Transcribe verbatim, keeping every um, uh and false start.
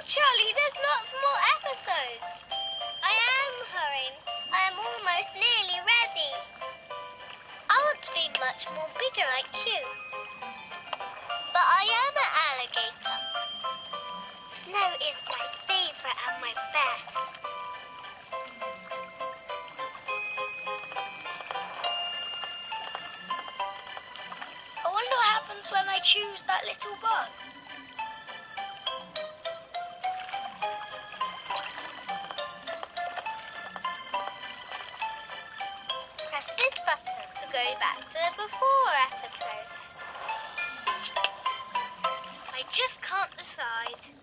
Charlie, there's lots more episodes. I am hurrying. I am almost nearly ready. I want to be much more bigger like you. But I am an alligator. Snow is my favourite and my best. I wonder what happens when I choose that little bug. Press this button to go back to the before episode. I just can't decide.